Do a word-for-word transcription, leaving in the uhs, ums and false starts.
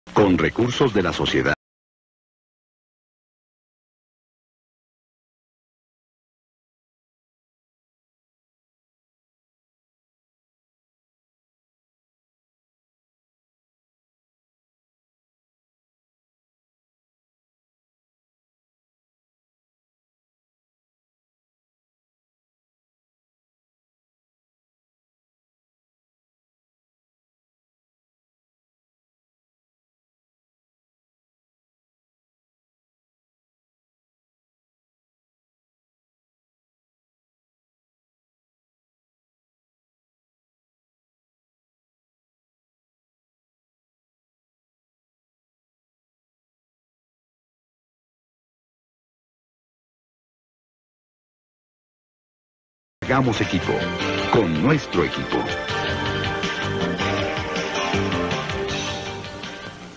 Con recursos de la sociedad. Hagamos equipo, con nuestro equipo.